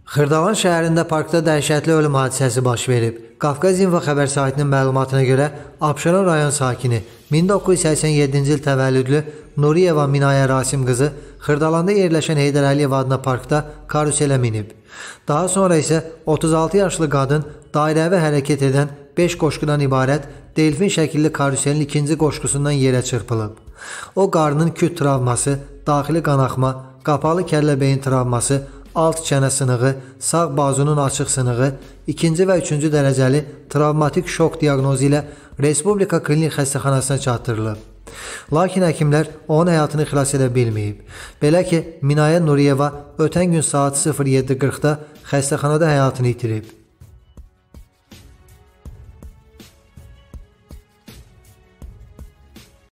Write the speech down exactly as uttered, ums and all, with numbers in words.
Xırdalan şəhərində parkda dəhşətli ölüm hadisəsi baş verib. Qafqaz İnfo xəbər saytının məlumatına görə Abşeron rayon sakini min doqquz yüz səksən yeddinci il təvəllüdlü Nuriyeva Minayə Rasim qızı Xırdalanda yerləşən Heydər Əliyev adına parkda karuselə minib. Daha sonra isə otuz altı yaşlı qadın dairəvi hərəkət edən beş qoşqudan ibarət delfin şəkilli karuselin ikinci qoşqusundan yerə çırpılıb. O qarnın küt travması, daxili qanaxma, qapalı kəllə beyin travması, alt çənə sınığı, sağ bazunun açıq sınığı, ikinci və üçüncü dərəcəli travmatik şok diaqnozu ilə Respublika Klinik Xəstəxanasına çatdırılıb. Lakin həkimlər onun həyatını xilas edə bilməyib. Belə ki, Minayə Nuriyeva ötən gün saat sıfır yeddi qırxda xəstəxanada həyatını itirib.